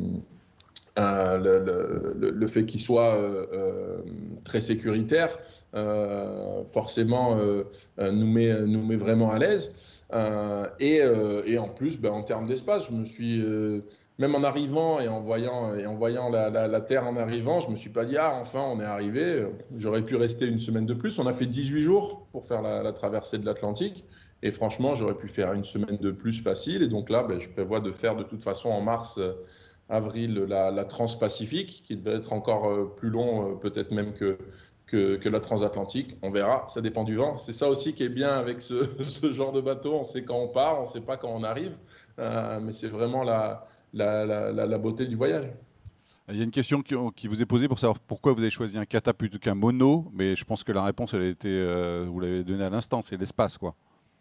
euh, le, le, le, fait qu'il soit euh, euh, très sécuritaire, euh, forcément, euh, nous, met, nous met vraiment à l'aise. Euh, et, euh, et en plus, ben, en termes d'espace, je me suis, euh, même en arrivant et en voyant, et en voyant la, la, la Terre en arrivant, je ne me suis pas dit, ah, enfin, on est arrivé. J'aurais pu rester une semaine de plus. On a fait dix-huit jours pour faire la, la traversée de l'Atlantique. Et franchement, j'aurais pu faire une semaine de plus facile. Et donc là, ben, je prévois de faire de toute façon en mars avril la, la Transpacifique, qui devait être encore euh, plus long, euh, peut-être même que, que, que la transatlantique. On verra, ça dépend du vent. C'est ça aussi qui est bien avec ce, ce genre de bateau. On sait quand on part, on ne sait pas quand on arrive, euh, mais c'est vraiment la, la, la, la, la beauté du voyage. Il y a une question qui, qui vous est posée pour savoir pourquoi vous avez choisi un kata plutôt qu'un mono, mais je pense que la réponse, elle a été, euh, vous l'avez donnée à l'instant, c'est l'espace, quoi.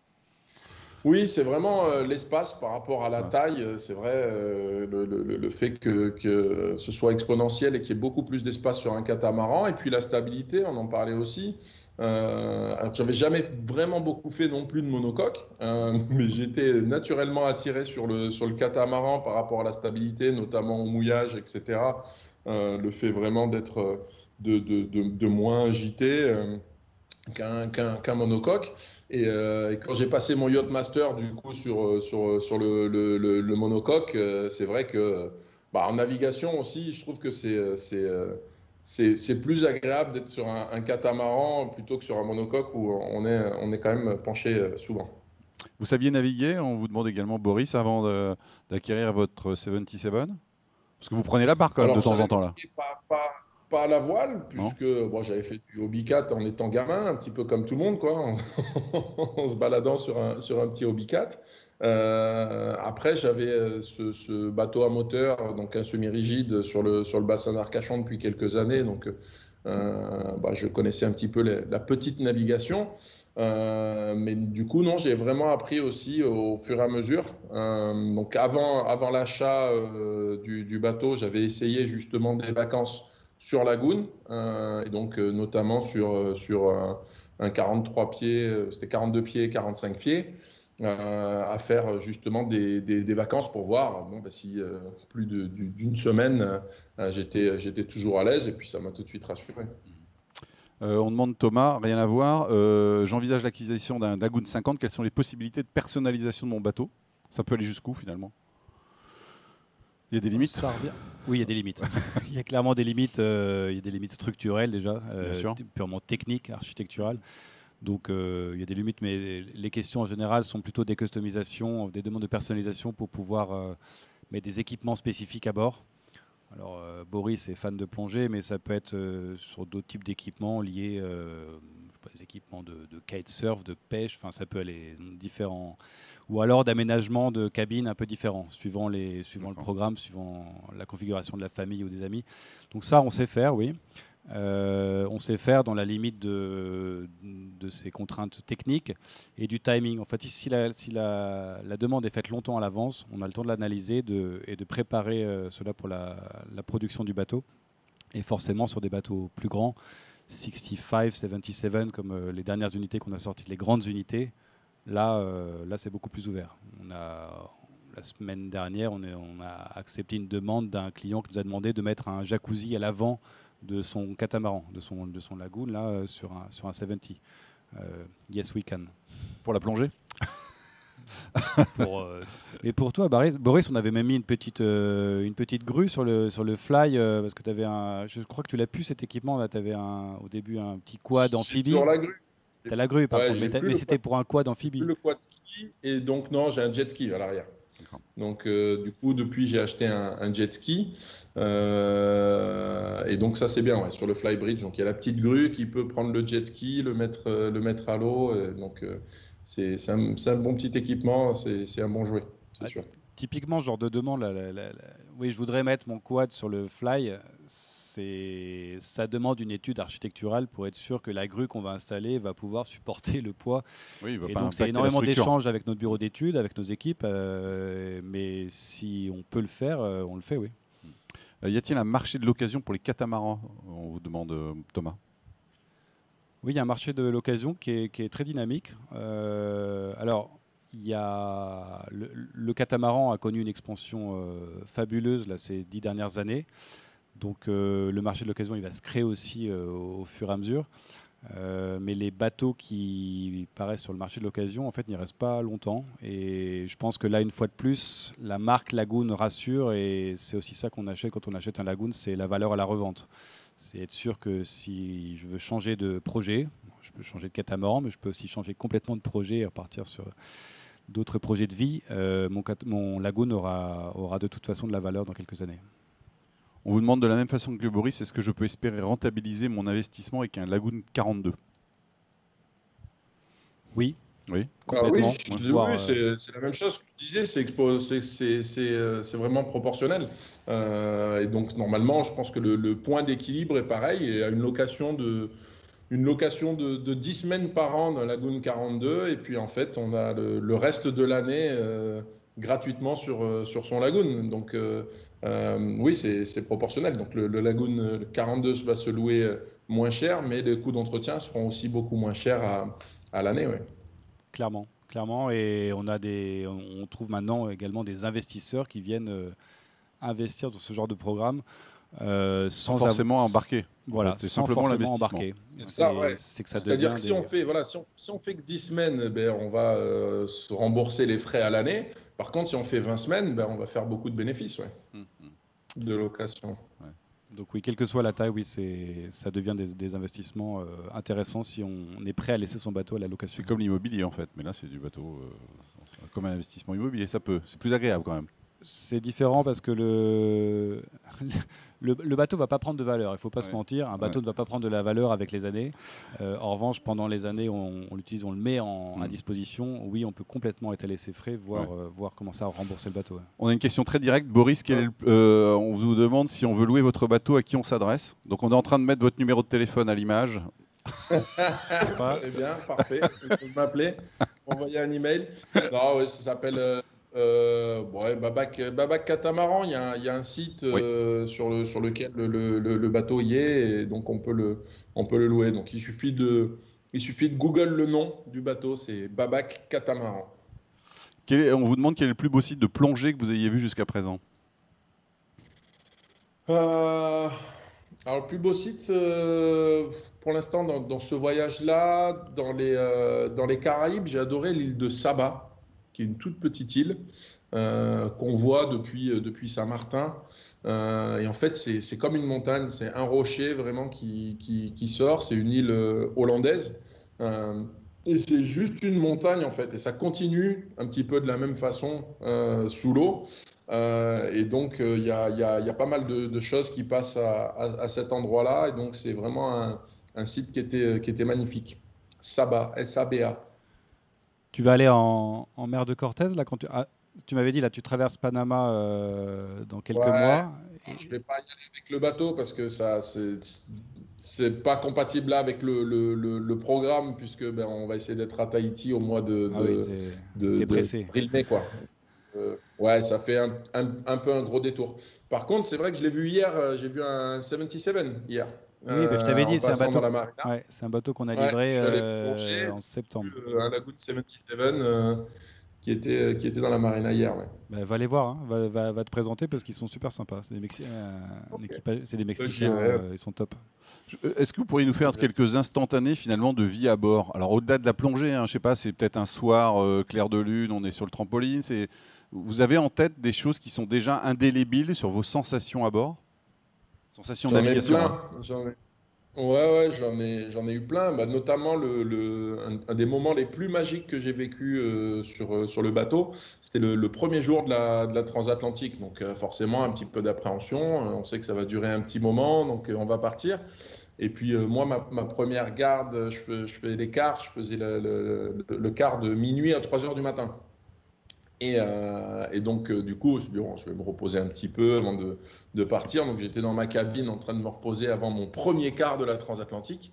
Oui, c'est vraiment euh, l'espace par rapport à la Ouais. taille. C'est vrai, euh, le, le, le fait que, que ce soit exponentiel et qu'il y ait beaucoup plus d'espace sur un catamaran. Et puis la stabilité, on en parlait aussi. Euh, alors, j'avais jamais vraiment beaucoup fait non plus de monocoque, euh, mais j'étais naturellement attiré sur le, sur le catamaran par rapport à la stabilité, notamment au mouillage, et cetera. Euh, le fait vraiment d'être de, de, de, de moins agité. Euh, qu'un qu'un qu'un monocoque. Et, euh, et quand j'ai passé mon Yacht Master du coup sur, sur, sur le, le, le, le monocoque, euh, c'est vrai que bah, en navigation aussi, je trouve que c'est c'est c'est plus agréable d'être sur un, un catamaran plutôt que sur un monocoque où on est, on est quand même penché souvent. Vous saviez naviguer? On vous demande également, Boris, avant de- d'acquérir votre soixante-dix-sept? Parce que vous prenez la barre quand même de Alors, je temps savais en temps là, naviguer pas, pas, pas à la voile, non? puisque bon, j'avais fait du hobbycat en étant gamin, un petit peu comme tout le monde, quoi, en, en se baladant sur un, sur un petit hobbycat. Euh, après, j'avais euh, ce, ce bateau à moteur, donc un semi-rigide, sur le, sur le bassin d'Arcachon depuis quelques années. Donc, euh, bah, je connaissais un petit peu les- la petite navigation. Euh, mais du coup, non, j'ai vraiment appris aussi au fur et à mesure. Euh, donc, avant, avant l'achat euh, du, du bateau, j'avais essayé justement des vacances sur Lagoon, euh, et donc euh, notamment sur, euh, sur un, un quarante-trois pieds, euh, c'était quarante-deux pieds, quarante-cinq pieds, euh, à faire justement des, des, des vacances pour voir bon, bah, si euh, plus d'une semaine, euh, j'étais, j'étais toujours à l'aise, et puis ça m'a tout de suite rassuré. Euh, on demande Thomas, rien à voir. Euh, J'envisage l'acquisition d'un Lagoon cinquante. Quelles sont les possibilités de personnalisation de mon bateau? Ça peut aller jusqu'où finalement? Il y a des limites? Ça revient. Oui, il y a des limites. Il y a clairement des limites. Euh, il y a des limites structurelles déjà, euh, Bien sûr. purement techniques, architecturales. Donc euh, il y a des limites, mais les questions en général sont plutôt des customisations, des demandes de personnalisation pour pouvoir euh, mettre des équipements spécifiques à bord. Alors euh, Boris est fan de plongée, mais ça peut être euh, sur d'autres types d'équipements liés, euh, je sais pas, des équipements de, de kitesurf, de pêche, enfin ça peut aller différents, ou alors d'aménagement de cabines un peu différents, suivant, les, suivant le programme, suivant la configuration de la famille ou des amis. Donc ça on sait faire, oui. Euh, on sait faire dans la limite de, de ces contraintes techniques et du timing. En fait, si, la, si la, la demande est faite longtemps à l'avance, on a le temps de l'analyser de, et de préparer euh, cela pour la, la production du bateau. Et forcément, sur des bateaux plus grands, soixante-cinq, soixante-dix-sept, comme euh, les dernières unités qu'on a sorties, les grandes unités, là, euh, là c'est beaucoup plus ouvert. On a, la semaine dernière, on, est, on a accepté une demande d'un client qui nous a demandé de mettre un jacuzzi à l'avant de son catamaran, de son, de son lagoon, là, euh, sur un, sur un soixante-dix. Euh, yes, we can. Pour la plongée? pour, euh... Et pour toi, Boris, Boris, on avait même mis une petite, euh, une petite grue sur le, sur le fly, euh, parce que tu avais un. Je crois que tu l'as pu cet équipement, là, tu avais un, au début un petit quad J'ai amphibie. toujours la grue. Tu as la grue, par Ouais, contre, mais, mais c'était pour un quad amphibie. Le quad ski, et donc non, j'ai un jet ski à l'arrière. Donc euh, du coup, depuis, j'ai acheté un, un jet ski. Euh, et donc ça, c'est bien, ouais, sur le Flybridge. Donc il y a la petite grue qui peut prendre le jet ski, le mettre, le mettre à l'eau. Donc euh, c'est un, un bon petit équipement, c'est un bon jouet, c'est Ah, sûr. typiquement, genre de demande là, là, là, oui, je voudrais mettre mon quad sur le fly. C'est, ça demande une étude architecturale pour être sûr que la grue qu'on va installer va pouvoir supporter le poids. Oui, il va Et pas donc, c'est impacter la énormément structure. d'échanges avec notre bureau d'études, avec nos équipes. euh, mais si on peut le faire, euh, on le fait, oui. Euh, y a-t-il un marché de l'occasion pour les catamarans? On vous demande, euh, Thomas. Oui, il y a un marché de l'occasion qui est, qui est très dynamique. Euh, alors, il y a le, le catamaran a connu une expansion euh, fabuleuse là, ces dix dernières années. Donc, euh, le marché de l'occasion, il va se créer aussi euh, au fur et à mesure. Euh, mais les bateaux qui paraissent sur le marché de l'occasion, en fait, n'y restent pas longtemps. Et je pense que là, une fois de plus, la marque Lagoon rassure. Et c'est aussi ça qu'on achète quand on achète un Lagoon, c'est la valeur à la revente. C'est être sûr que si je veux changer de projet, je peux changer de catamaran, mais je peux aussi changer complètement de projet et repartir sur d'autres projets de vie. Euh, mon, mon Lagoon aura, aura de toute façon de la valeur dans quelques années. On vous demande de la même façon que le Boris, est-ce que je peux espérer rentabiliser mon investissement avec un Lagoon quarante-deux? Oui. Oui. Complètement. Ah oui, Voir, oui c'est c'est la même chose que je disais, c'est expo- c'est- c'est- c'est, euh, c'est vraiment proportionnel. Euh, et donc, normalement, je pense que le, le point d'équilibre est pareil. Et à une location de, une location de, de dix semaines par an dans Lagoon quarante-deux, et puis en fait, on a le, le reste de l'année euh, gratuitement sur, euh, sur son Lagoon. Donc, euh, euh, oui, c'est c'est proportionnel. Donc, le, le Lagoon euh, quarante-deux va se louer euh, moins cher, mais les coûts d'entretien seront aussi beaucoup moins chers à, à l'année. Ouais. Clairement, clairement, et on a des, on trouve maintenant également des investisseurs qui viennent euh, investir dans ce genre de programme euh, sans, Sans forcément av- embarquer. voilà, En fait, c'est sans simplement forcément l'investissement. embarquer. C'est ça, ouais. C'est que ça C'est-à-dire devient que si des... on fait, voilà, si on, si on fait que dix semaines, eh ben, on va euh, se rembourser les frais à l'année. Par contre, si on fait vingt semaines, ben, on va faire beaucoup de bénéfices, ouais, Hum, hum. de location. Donc oui, quelle que soit la taille, oui, c'est, ça devient des, des investissements euh, intéressants si on, on est prêt à laisser son bateau à la location. C'est comme l'immobilier en fait, mais là c'est du bateau, euh, comme un investissement immobilier, ça peut, c'est plus agréable quand même. C'est différent parce que le, le, le bateau ne va pas prendre de valeur, il ne faut pas Ouais. se mentir. Un bateau Ouais. ne va pas prendre de la valeur avec les années. Euh, en revanche, pendant les années, on, on l'utilise, on le met en, Mm. à disposition. Oui, on peut complètement étaler ses frais, voir, Ouais. euh, voir comment ça rembourser le bateau. Ouais. On a une question très directe, Boris, quel est le- euh, on vous demande si on veut louer votre bateau, à qui on s'adresse. Donc on est en train de mettre votre numéro de téléphone à l'image. Pas- Très bien, parfait. Vous pouvez m'appeler, m'envoyer un email. Non, ouais, ça s'appelle euh, euh, ouais, Babac, Babac Catamaran. Il y a un, il y a un site euh, sur, le, sur lequel le, le- le- le bateau y est, et donc on peut le, on peut le louer. Donc il suffit de, il suffit de Google le nom du bateau, c'est Babac Catamaran. Quel est- on vous demande quel est le plus beau site de plongée que vous ayez vu jusqu'à présent. Euh, alors, le plus beau site, euh, pour l'instant, dans, dans ce voyage-là, dans les, euh, dans les Caraïbes, j'ai adoré l'île de Saba, qui est une toute petite île euh, qu'on voit depuis, euh, depuis Saint-Martin. Euh, et en fait, c'est c'est comme une montagne, c'est un rocher vraiment qui, qui, qui sort. C'est une île euh, hollandaise. Euh, et c'est juste une montagne, en fait. Et ça continue un petit peu de la même façon euh, sous l'eau. Euh, et donc, il euh, y, a, y, a, y a pas mal de, de choses qui passent à, à, à cet endroit-là. Et donc, c'est vraiment un, un site qui était, qui était magnifique. Saba, S A B A. Tu vas aller en, en mer de Cortez là quand tu, ah, tu m'avais dit là, tu traverses Panama euh, dans quelques Ouais, mois. je ne vais pas y aller avec le bateau parce que ça, c'est c'est pas compatible là avec le, le, le, le programme, puisque ben, on va essayer d'être à Tahiti au mois de, Ah oui, de, c'est- de, t'es de pressé. avril-mai, quoi. Euh, ouais, ça fait un, un, un peu un gros détour. Par contre, c'est vrai que je l'ai vu hier, euh, j'ai vu un soixante-dix-sept hier, Oui, bah, je t'avais euh, en dit, c'est un passant bateau. dans la marina. Ouais, c'est un bateau qu'on a Ouais, je livré suis allé euh, plonger, en septembre. euh, un Lagoon soixante-dix-sept euh, qui était, qui était dans la marina hier. Ouais. Bah, va les voir, hein. va, va- va te présenter parce qu'ils sont super sympas. C'est des, Mexi- euh, un Ok. équipage- c'est des Mexicains, j'irai. euh, ils sont top. Je- Est-ce que vous pourriez nous faire quelques instantanés finalement de vie à bord? Alors au-delà de la plongée, hein, je sais pas, c'est peut-être un soir euh, clair de lune, on est sur le trampoline. C'est... Vous avez en tête des choses qui sont déjà indélébiles sur vos sensations à bord? Sensations de J'en ai navigation. plein. hein. J'en ai... Ouais, ouais, j'en ai, j'en ai eu plein. Bah, notamment, le, le- un, un des moments les plus magiques que j'ai vécu euh, sur, euh, sur le bateau, c'était le, le premier jour de la, de la transatlantique. Donc, euh, forcément, un petit peu d'appréhension. Euh, On sait que ça va durer un petit moment, donc euh, on va partir. Et puis, euh, moi, ma, ma première garde, je, fais- je fais les quarts, je faisais le, le- le- le quart de minuit à trois heures du matin. Et, euh, et donc, euh, du coup, je, bon, je vais me reposer un petit peu avant de, de partir. Donc, j'étais dans ma cabine en train de me reposer avant mon premier quart de la transatlantique.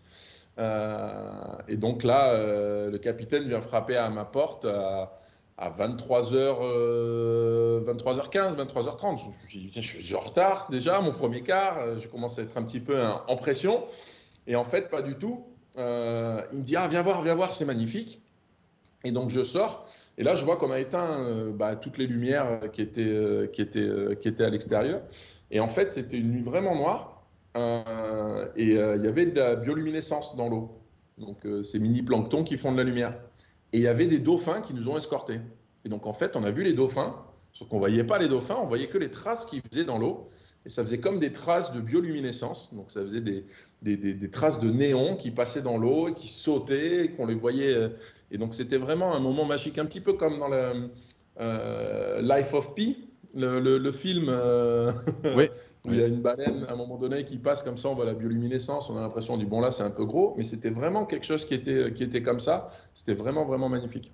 Euh, et donc là, euh, le capitaine vient frapper à ma porte à, à vingt-trois heures, euh, vingt-trois heures quinze, vingt-trois heures trente. Je me suis dit, tiens, je suis en retard déjà, mon premier quart. euh, Je commence à être un petit peu hein, en pression. Et en fait, pas du tout. Euh, il me dit, ah, viens voir, viens voir, c'est magnifique. Et donc je sors, et là je vois qu'on a éteint euh, bah, toutes les lumières qui étaient, euh, qui étaient, euh, qui étaient à l'extérieur. Et en fait, c'était une nuit vraiment noire, euh, et euh, il y avait de la bioluminescence dans l'eau. Donc euh, ces mini-planctons qui font de la lumière. Et il y avait des dauphins qui nous ont escortés. Et donc en fait, on a vu les dauphins, sauf qu'on ne voyait pas les dauphins, on voyait que les traces qu'ils faisaient dans l'eau. Et ça faisait comme des traces de bioluminescence. Donc ça faisait des, des, des, des traces de néon qui passaient dans l'eau et qui sautaient, et qu'on les voyait. Euh, et donc, c'était vraiment un moment magique, un petit peu comme dans le euh, Life of Pi, le, le, le film euh, Oui, où il y oui. a une baleine à un moment donné qui passe comme ça, on voit la bioluminescence, on a l'impression du bon là, c'est un peu gros, mais c'était vraiment quelque chose qui était, qui était comme ça. C'était vraiment, vraiment magnifique.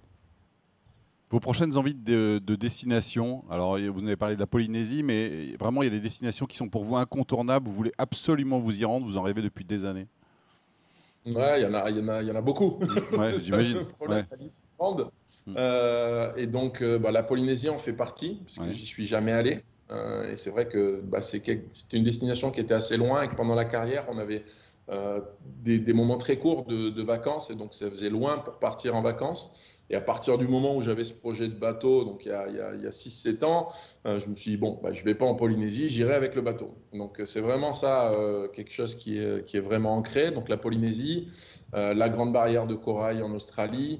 Vos prochaines envies de, de destination, alors vous avez parlé de la Polynésie, mais vraiment il y a des destinations qui sont pour vous incontournables, vous voulez absolument vous y rendre, vous en rêvez depuis des années. Ouais, il y en a, il y en a, il y en a beaucoup. Mm, ouais, C'est ça j'imagine. le problème, Ouais. la liste est grande. Mm, Euh, et donc, euh, bah, la Polynésie en fait partie, puisque ouais. j'y suis jamais allé. Euh, et c'est vrai que bah, c'est quel- c'était une destination qui était assez loin et que pendant la carrière, on avait euh, des, des moments très courts de, de vacances. Et donc, ça faisait loin pour partir en vacances. Et à partir du moment où j'avais ce projet de bateau, donc il y a, il y a, il y a six sept ans, euh, je me suis dit, bon, bah, je ne vais pas en Polynésie, j'irai avec le bateau. Donc, euh, c'est vraiment ça, euh, quelque chose qui est, qui est vraiment ancré. Donc, la Polynésie, euh, la Grande Barrière de Corail en Australie.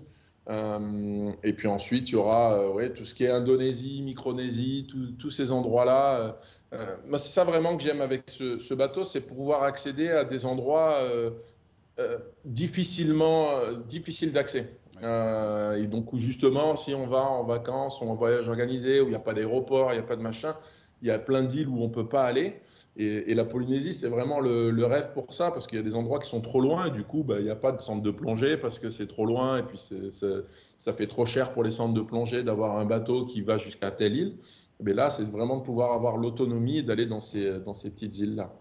Euh, et puis ensuite, il y aura euh, ouais, tout ce qui est Indonésie, Micronésie, tout- tous ces endroits-là. Euh, euh, moi, c'est ça vraiment que j'aime avec ce, ce bateau, c'est pouvoir accéder à des endroits euh, euh, difficilement euh, difficiles d'accès. Ouais. Euh, et donc, où justement, si on va en vacances ou en voyage organisé, où il n'y a pas d'aéroport, il n'y a pas de machin, il y a plein d'îles où on ne peut pas aller. Et, et la Polynésie, c'est vraiment le, le rêve pour ça, parce qu'il y a des endroits qui sont trop loin, et du coup, bah, il n'y a pas de centre de plongée parce que c'est trop loin, et puis c'est, c'est, ça fait trop cher pour les centres de plongée d'avoir un bateau qui va jusqu'à telle île. Mais là, c'est vraiment de pouvoir avoir l'autonomie et d'aller dans ces, dans ces petites îles-là.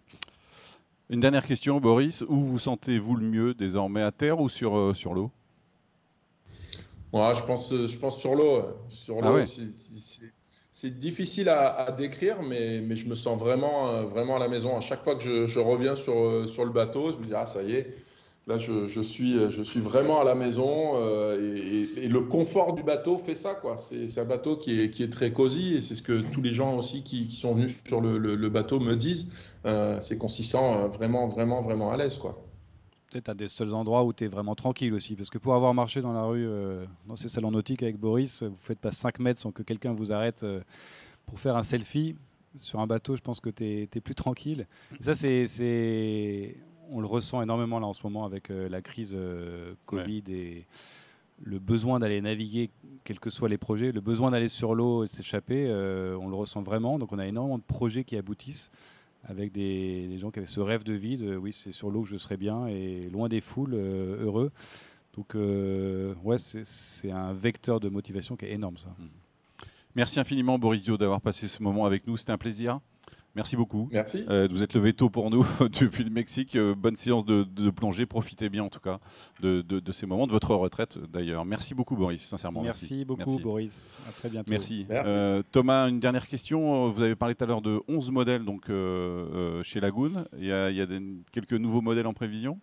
Une dernière question, Boris. Où vous sentez-vous le mieux désormais, à terre ou sur, euh, sur l'eau? Ouais, je pense, je pense sur l'eau. Sur Ah l'eau, ouais. c'est c'est- c'est difficile à, à décrire, mais, mais je me sens vraiment, euh, vraiment à la maison. À chaque fois que je, je reviens sur, euh, sur le bateau, je me dis, ah, ça y est, là, je, je suis, je suis vraiment à la maison. euh, et, et- et le confort du bateau fait ça, quoi. C'est c'est un bateau qui est, qui est très cosy, et c'est ce que tous les gens aussi qui, qui sont venus sur le, le- le bateau me disent. Euh, c'est qu'on s'y sent euh, vraiment, vraiment, vraiment à l'aise, quoi. Peut-être un des seuls endroits où tu es vraiment tranquille aussi. Parce que pour avoir marché dans la rue, euh, dans ces salons nautiques avec Boris, vous ne faites pas cinq mètres sans que quelqu'un vous arrête euh, pour faire un selfie. Sur un bateau, je pense que tu es, plus tranquille. Et ça, c'est, c'est- on le ressent énormément là en ce moment avec euh, la crise euh, Ouais. Covid et le besoin d'aller naviguer, quels que soient les projets, le besoin d'aller sur l'eau et s'échapper, euh, on le ressent vraiment. Donc on a énormément de projets qui aboutissent avec des, des gens qui avaient ce rêve de vie, de oui, c'est sur l'eau que je serai bien et loin des foules, euh, heureux. Donc, euh, ouais, c'est, c'est un vecteur de motivation qui est énorme, ça. Merci infiniment, Boris Dio, d'avoir passé ce moment avec nous. C'était un plaisir. Merci beaucoup. Merci. Euh, de vous êtes levé tôt pour nous depuis le Mexique. Euh, bonne séance de, de plongée. Profitez bien, en tout cas, de, de- de ces moments, de votre retraite, d'ailleurs. Merci beaucoup, Boris, sincèrement. Merci. Merci beaucoup, Merci. Boris. À très bientôt. Merci. Merci. Euh, Thomas, une dernière question. Vous avez parlé tout à l'heure de onze modèles donc, euh, euh, chez Lagoon. Il y a, il y a des- quelques nouveaux modèles en prévision?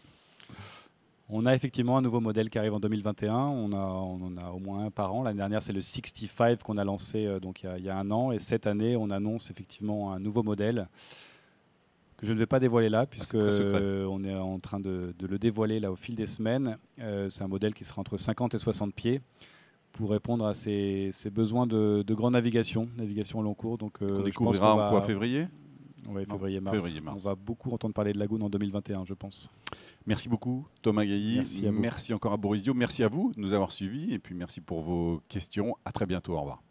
On a effectivement un nouveau modèle qui arrive en deux mille vingt et un. On, a, on en a au moins un par an. L'année dernière, c'est le soixante-quinze qu'on a lancé euh, donc, il, y a, il y a un an. Et cette année, on annonce effectivement un nouveau modèle que je ne vais pas dévoiler là, puisque c'est très secret. euh, on est en train de, de le dévoiler là, au fil des semaines. Euh, c'est un modèle qui sera entre cinquante et soixante pieds pour répondre à ces, ces besoins de, de grande navigation, navigation au long cours. Donc, euh, Qu'on je pense découvrira qu'on en va, quoi, février? ouais, Non, février-mars. février-mars. On va beaucoup entendre parler de Lagoon en deux mille vingt et un, je pense. Merci beaucoup, Thomas Gailly. Merci à vous. Merci encore à Boris Dio. Merci à vous de nous avoir suivis. Et puis merci pour vos questions. À très bientôt. Au revoir.